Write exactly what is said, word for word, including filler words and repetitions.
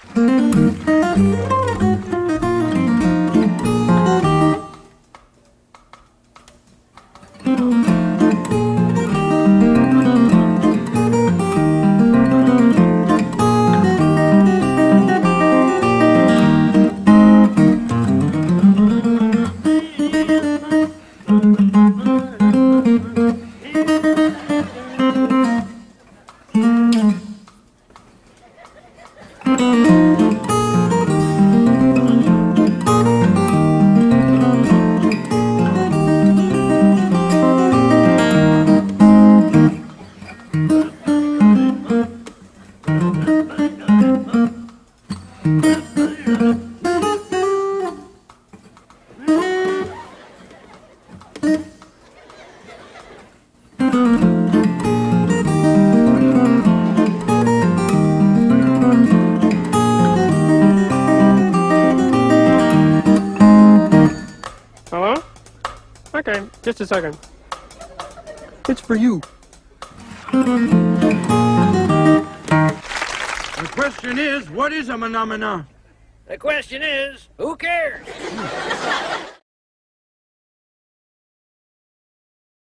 Hello? Okay, just a second. It's for you. The question is, what is a Mahna Mahna? The question is, who cares?